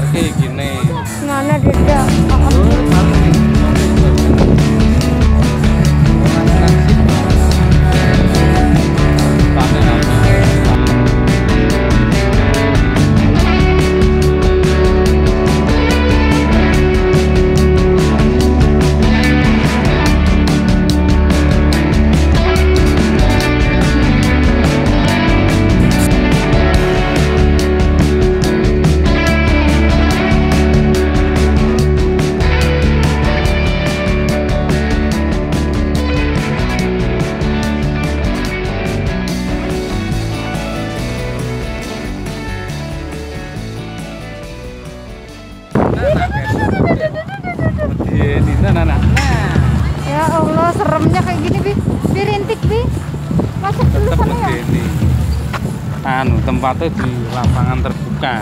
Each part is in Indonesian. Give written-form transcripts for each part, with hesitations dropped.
gini. Mana tidak? Ya Allah, seremnya kayak gini, Bi. Bi rintik, Bi. Masuk dulu sana ya. Tempatnya di lapangan terbuka.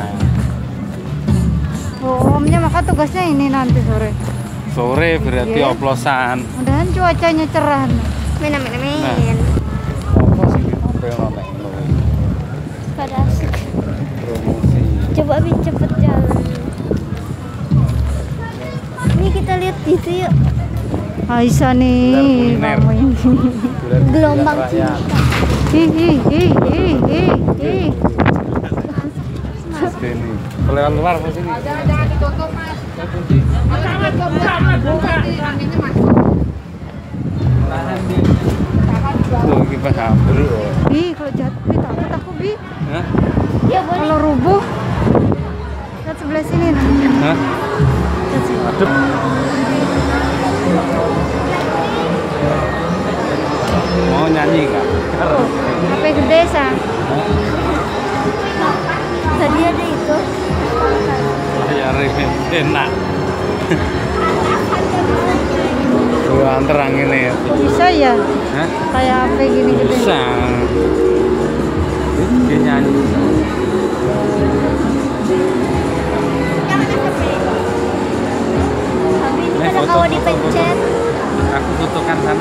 Oh, omnya maka tugasnya ini nanti sore. Sore berarti Iya. oplosan. Mudahan cuacanya cerah. Min. Apa sih apa yang ono nek ngono? Pada asik. Promosi. Coba Bi cepet jalan. Ini kita lihat itu yuk. Aisyah nih, Kuliner. kamu ini. Gelombang Raya. Ih. Sini. Kelewat luar ke sini. Tuh kita kabur. Bi, kalau jatuh, Bi, takut aku, Bi. Hah? Ya boleh. Kalau rubuh, lihat sebelah sini nah. Hah? Lihat sini. Aduh. Mau nyanyi nggak? HP gede sah. Tadi ada itu. Ya review enak. Tuh terang ini ya. Kok bisa ya? Hah? Kayak HP gini gede. Bisa. Dia nyanyi. Tapi ini ada kalau dipencet. Aku fotokan sana.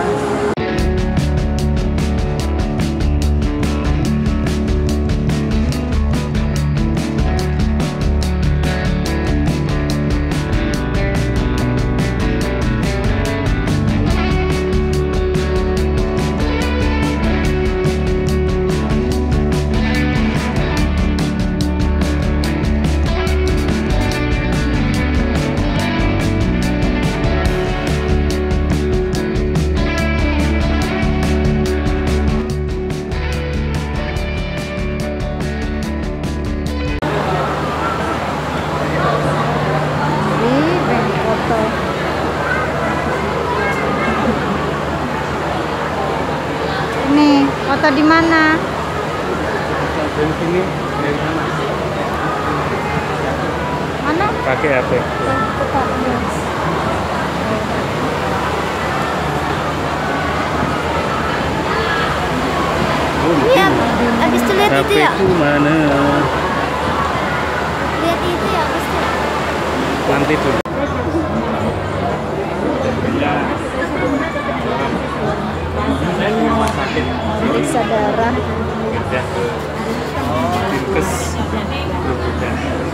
Nih, foto di mana? Dari sini, dari sana. Mana? Pakai HP. Iya, abis itu lihat itu ya. HP ku mana? Lihat itu ya, abis itu. Nanti dulu. Rumah sakit. Periksa darah. Ya. Dinkes. Berbeda.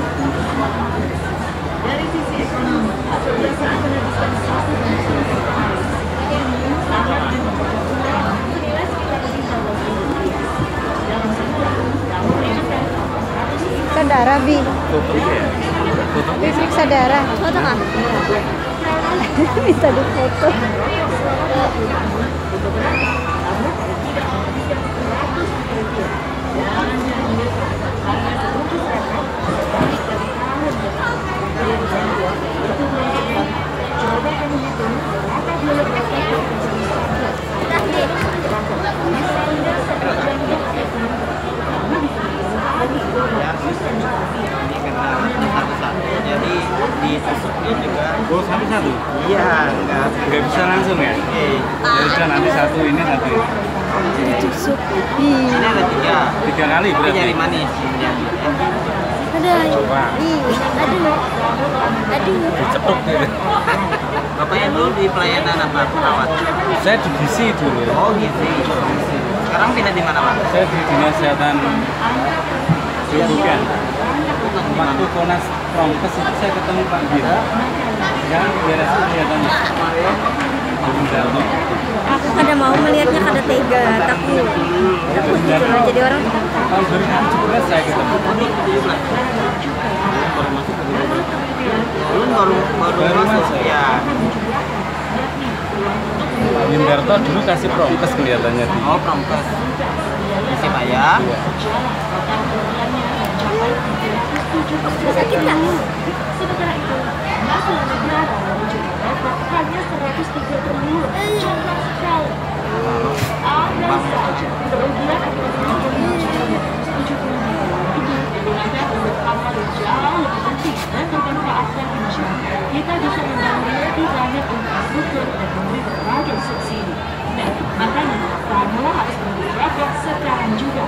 Periksa darah, Bi. Foto ya. Foto. Bi, periksa darah. Foto nggak? Minta di foto. Jadi ditusuknya juga. Oh, satu-satu? Iya, enggak. Nggak bisa langsung ya? Ya udah nanti satu ini satu ini. Ditusuk. Ini ada 3. 3 kali Tapi berarti. nyari manis. Ada. Coba. Aduh. Dicetuk gitu. Bapaknya dulu di pelayanan apa? Perawat. Saya di gizi dulu. Oh gitu. Sekarang pindah di mana Pak? Saya di dinas kesehatan Jogokan. Waktu Konas Promkes itu saya ketemu Pak Gira. Yang beres kelihatannya. Aku kada mau melihatnya, kada tega, takut. Takut gitu loh, jadi orang Tahun 2017 saya ketemu. Belum baru masuk ya. Pak Windarto dulu kasih Promkes kelihatannya di. Oh, Promkes. Isi Pak ya. sakit nggak? Sementara itu, masalah negara juga dapat hanya 130 jumlah sekali. Anda saja kemudian akan amal jauh lebih penting dan bermanfaat bagi masyarakat. Kita bisa membangun lebih banyak infrastruktur dan memberi berbagai subsidi. Nah, makanya formula harus bergerak sekarang juga.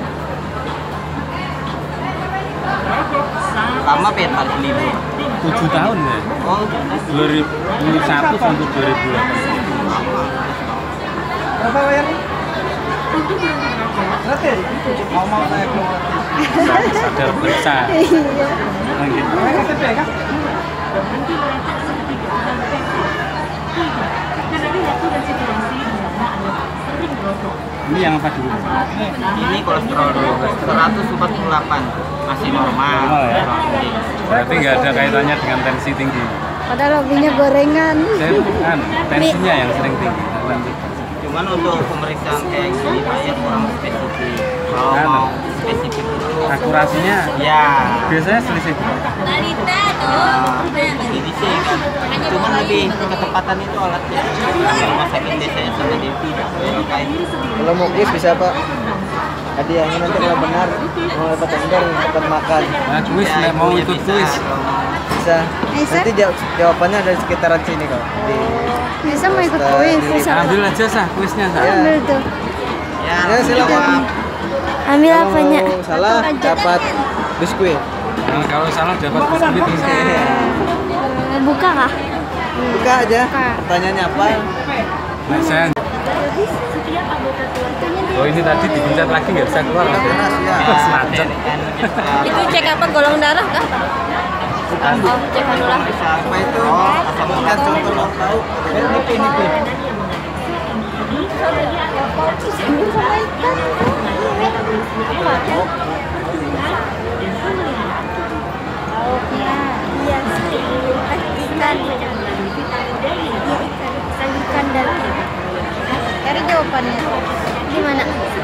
Lama Pak Pak libur. 7 tahun ya. Oh, 2001 sampai 2008. Berapa bayarnya? Gratis. Mau saya keluar. Sadar besar. Lagi. KTP kan? Ini yang apa dulu? ini kolesterol dulu 148 masih normal. Normal ya? Berarti nggak ada kaitannya dengan tensi tinggi. Padahal hobinya gorengan. Saya kan tensinya yang sering tinggi. Cuman untuk pemeriksaan kayak gini Pak ya kurang spesifik. Kalau mau spesifik itu Akurasinya ya biasanya selisih. ini sih kan. Cuman lebih ketepatan itu alatnya. Di rumah sakit biasanya sampai di kayak Kalau mau kuis bisa Pak. Hadiahnya nanti kalau benar mau dapat tender dapat makan. Nah, kuis nggak mau ikut kuis. Bisa. Bisa? Nanti jawabannya ada di sekitaran sini kok. Di Bisa mau ikut kuis. Ambil aja sah kuisnya sah. Ambil tuh. Ya silakan. Ambil Kalau apanya? mau salah dapat biskuit. Nah, kalau salah dapat biskuit. Buka kah? Buka aja. Pertanyaannya apa? Nah, saya. Oh ini tadi dipencet lagi nggak bisa keluar Udah ya? keras ya. Macet. Itu cek apa, golongan darah kah? bukan Oh, cek anu lah. Apa itu? asam Lihat urat. contoh lo tahu. Nipi. Lauknya. Iya, ikan. Ikan dan Cari jawabannya. di mana?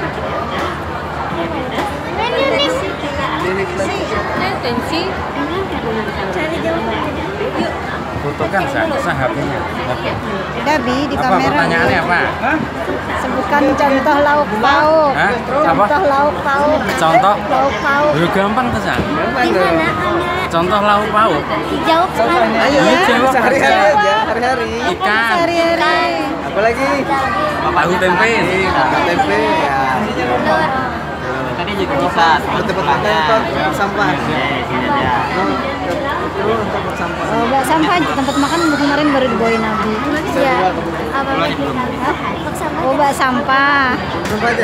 Tensi. Cari jawabannya. Yuk. Foto kan sah HP-nya. Udah Bi, di Apa kamera. pertanyaannya apa? Sebutkan contoh lauk pauk. Hah? Apa? Contoh lauk pauk. Contoh? Lauk pauk. Ya gampang tuh sah. Di mana? Contoh lauk pauk. Dijawab sekarang. Ayo, Iya, jawab. sehari-hari aja, hari-hari. Ikan, Sehari-hari. Apalagi tahu tempe. tempe ya. Tadi juga bisa Tempat tempat sampah. sini aja. Itu tempat sampah. Oh, nggak sampah tempat makan kemarin baru dibawain Nabi. Ya. Apa Belum, lagi? belum. Hah? Oh, bak sampah. Sampah aja.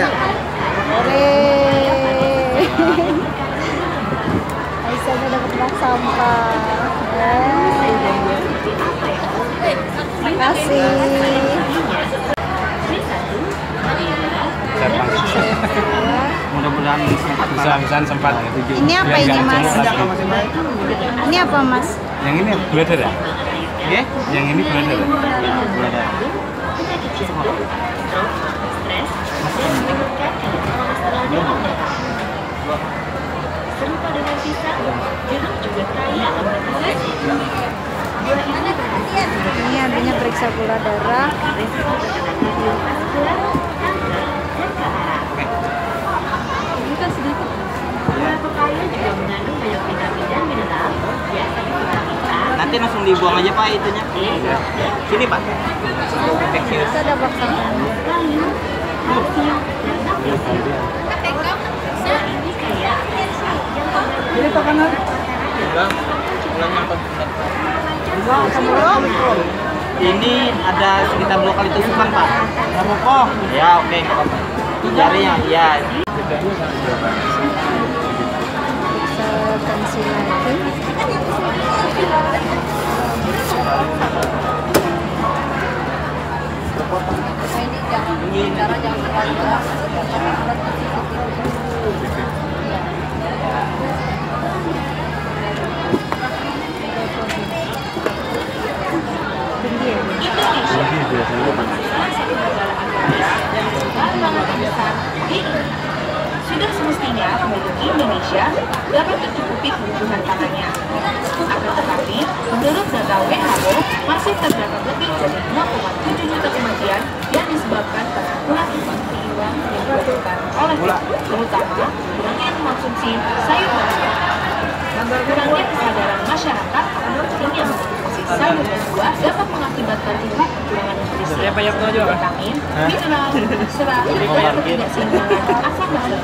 Aisyahnya dapat bak sampah. Makasih. Mudah-mudahan sempat Bisa sempat. Ini apa Biar ini, nggak Mas? jenuh lagi. Ini apa Mas? Yang ini brother ya? Oke? Yang ini brother ya? Serupa dengan pisang, jeruk juga kaya akan bernutrisi. Buah ini berkhasiat Ini abinya periksa gula darah. resiko terkena kardiovaskular, kanker, dan kelahiran. Ini kan sedikit. Buah pepaya juga mengandung banyak vitamin dan mineral, biasa vitamin A. Nanti langsung dibuang aja Pak itunya. Sini Pak. Infeksius. Kita ada bak sampah. Kayu, kalsium, dan magnesium. Buah ini kaya akan zat yang Ini Pak kanan. Udah, mulai nyampe. Ini ada sekitar 2 kali tusukan Pak. Apa? Ya oke. Jarinya ya. Bisa tensi lagi. Sudah semestinya penduduk Indonesia dapat mencukupi kebutuhan pangannya. Akan tetapi, menurut data WHO, masih terdapat lebih dari 2,7 juta kematian yang disebabkan karena akibat seimbang yang dilakukan oleh terutama kurangnya konsumsi sayur dan buah. Kurangnya kesadaran masyarakat akan pentingnya mengkonsumsi sayur dan buah dapat mengakibatkan tingkat kekurangan nutrisi, vitamin, mineral, serat, dan ketidakseimbangan asam lambung.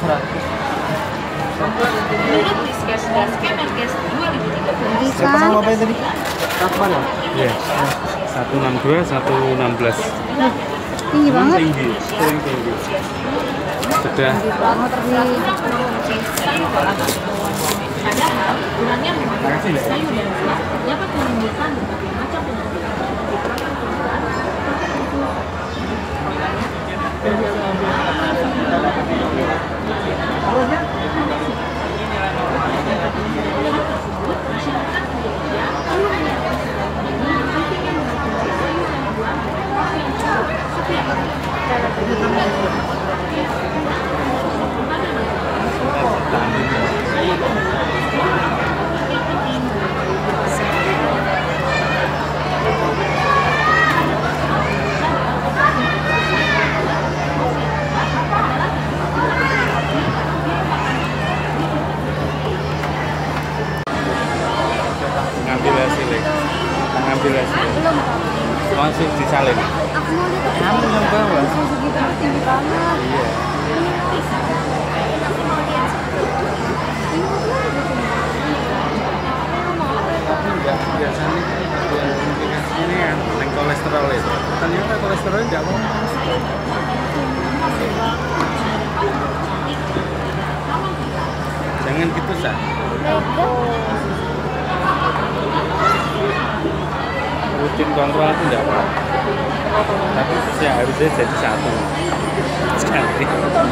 Menurut Diskesdas Kemenkes 2030, Sama apa tadi? Kapan ya? Iya. 162, 116. Tinggi banget. Tinggi, sering tinggi. Sudah. Banget nih. Padahal kurangnya mengkonsumsi sayur dan buah dapat menimbulkan berbagai macam penyakit. Ngambil hasil. Langsung disalin. Aku mau lihat. Kamu yang bawa. Segitu tinggi banget. Iya. Tapi enggak biasanya ini kan yang kolesterol itu. Ternyata kolesterol enggak mau. Jangan gitu, Sa. Rutin kontrol itu enggak apa. Tapi ya harusnya jadi satu sekali.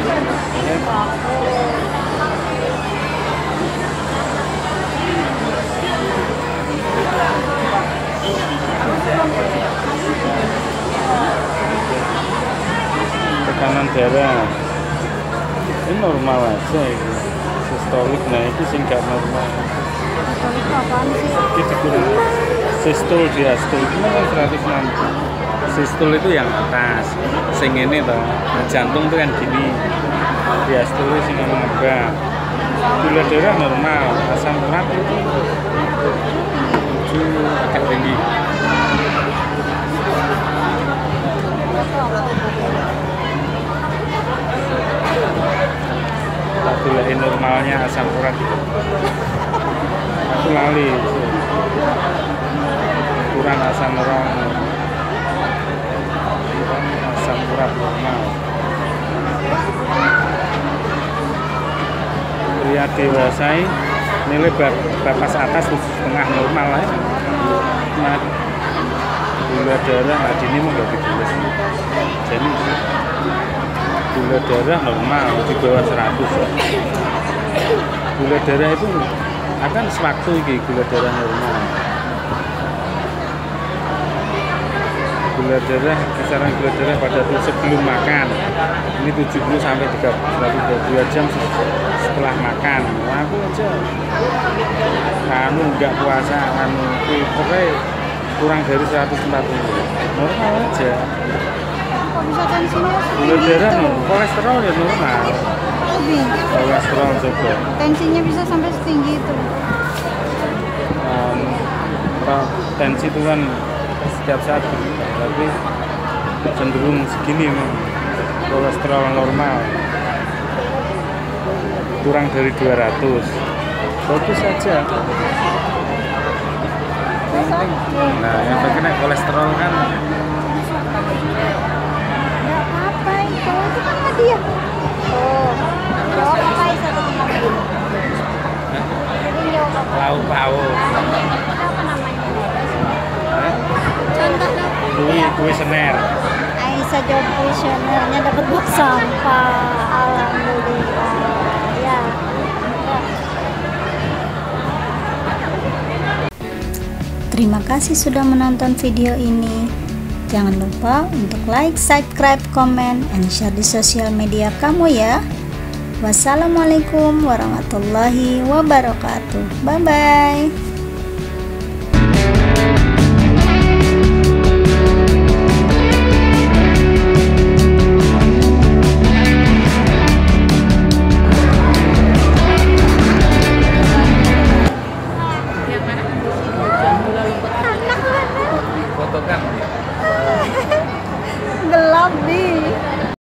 Tekanan darah ini normal aja ini. Sistolik, nah itu sih nggak normal. Sistolik apaan sih? Itu kurang sistol diastol itu kan 160. Sistol itu yang atas, sing ini toh. Nah, jantung tuh kan gini. Diastol itu sing enggak. Gula darah normal, asam urat itu agak tinggi. Gula normalnya asam urat itu. Aku lali. Kurang asam urat. Asam urat normal. Pria dewasa nilai batas atas setengah normal lah. Nah, gula darah nah ini mau nggak ditulis. Jadi gula darah normal di bawah 100. Gula darah itu akan sewaktu ini gula darah normal. Gula darah, kisaran gula darah pada sebelum makan ini 70 sampai 32 jam setelah makan. Nah, aku aja nggak puasa pokoknya kurang dari 140 normal aja. Kok bisa tensinya Gula setinggi darah itu? kolesterol ya normal. Lebih. Kolesterol juga. Tensinya bisa sampai setinggi itu. Tensi itu kan setiap saat berubah, tapi cenderung segini memang. Kolesterol normal kurang dari 200 bagus saja. Nah yang penting kolesterol kan Nggak apa-apa itu. Itu kan hadiah. Oh. Jawab apa satu kemarin? Jadi jawab apa? lauk pauk. Kuwi Sener. Aisyah job questionnaire-nya dapat box sampah. Alhamdulillah. Ya. Terima kasih sudah menonton video ini. Jangan lupa untuk like, subscribe, comment, and share di sosial media kamu ya. Wassalamualaikum warahmatullahi wabarakatuh. Bye-bye. Gelap nih.